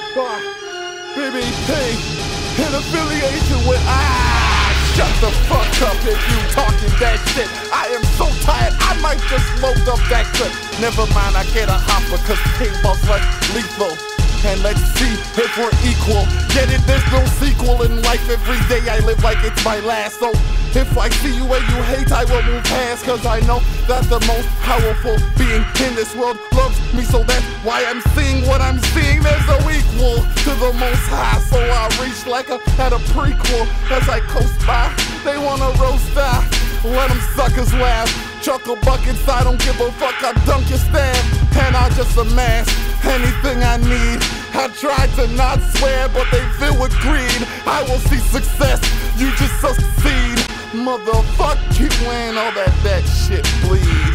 by BBP in affiliation with shut the fuck up if you talking that shit. I am so tired, I might just load up that clip. Never mind, I get a hopper cause paintball's like lethal. And let's see if we're equal. Get it, there's no sequel in life. Every day I live like it's my last. So if I see you and you hate, I will move past. Cause I know that the most powerful being in this world loves me. So that's why I'm seeing what I'm seeing. There's no equal to the most high. So I reach like at a prequel. As I coast by, they wanna roast I. Let them suckers laugh. Chuckle buckets, I don't give a fuck. I dunk your stab. And I just amass anything I need. I tried to not swear, but they fill with greed. I will see success, you just succeed. Motherfuck you and all that shit bleed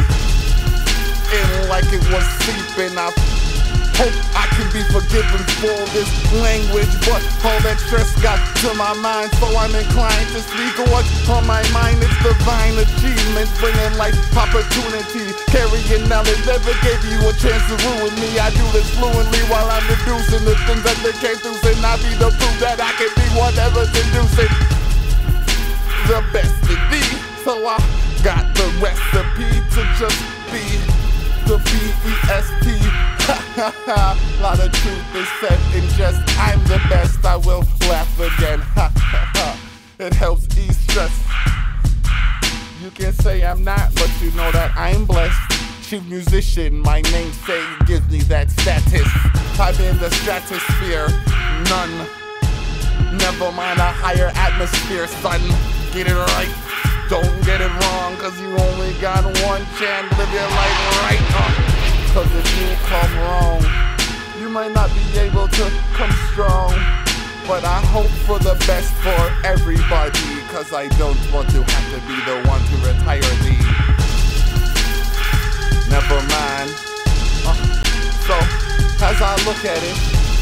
in like it was sleeping. I hope I can be forgiven for this language, but all that stress got to my mind, so I'm inclined to speak what's on my mind. It's divine achievements, bringing life opportunity, carrying knowledge. Never gave you a chance to ruin me. I do this fluently while I'm deducing the things that they came through, and I be the proof that I can be whatever's inducing the best in thee. So I got the recipe to just be the B-E-S-T. Lot of truth is said in jest. I'm the best, I will laugh again. It helps ease stress. You can say I'm not, but you know that I'm blessed. Chief musician, my namesake gives me that status. I'm in the stratosphere, none. Never mind a higher atmosphere, son. Get it right, don't get it wrong, cause you only got one chance. Live your life right, cause if you come wrong, you might not be able to come strong. But I hope for the best for everybody, cause I don't want to have to be the one to retire thee. Never mind. So, as I look at it,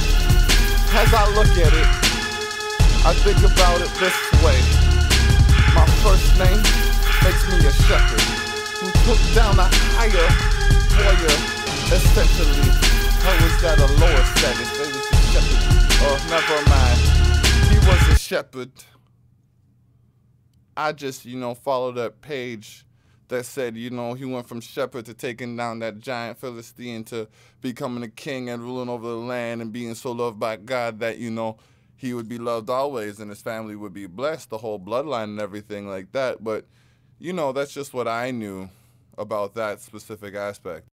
I think about it this way. My first name makes me a shepherd who took down a higher warrior. Essentially, how was that a lower status? They was a shepherd. Oh, never mind. He was a shepherd. I just, followed that page that said, he went from shepherd to taking down that giant Philistine to becoming a king and ruling over the land and being so loved by God that, he would be loved always and his family would be blessed, the whole bloodline and everything like that. But, that's just what I knew about that specific aspect.